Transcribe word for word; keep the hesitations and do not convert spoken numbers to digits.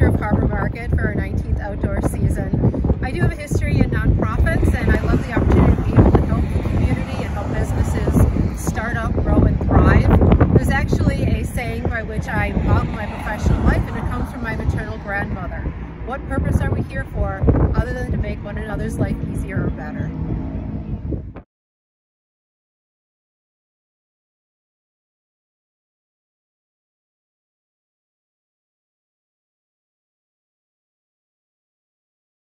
director of Harbor Market for our nineteenth outdoor season. I do have a history in nonprofits, and I love the opportunity to be able to help the community and help businesses start up, grow, and thrive. There's actually a saying by which I model my professional life, and it comes from my maternal grandmother. What purpose are we here for other than to make one another's life easier or better?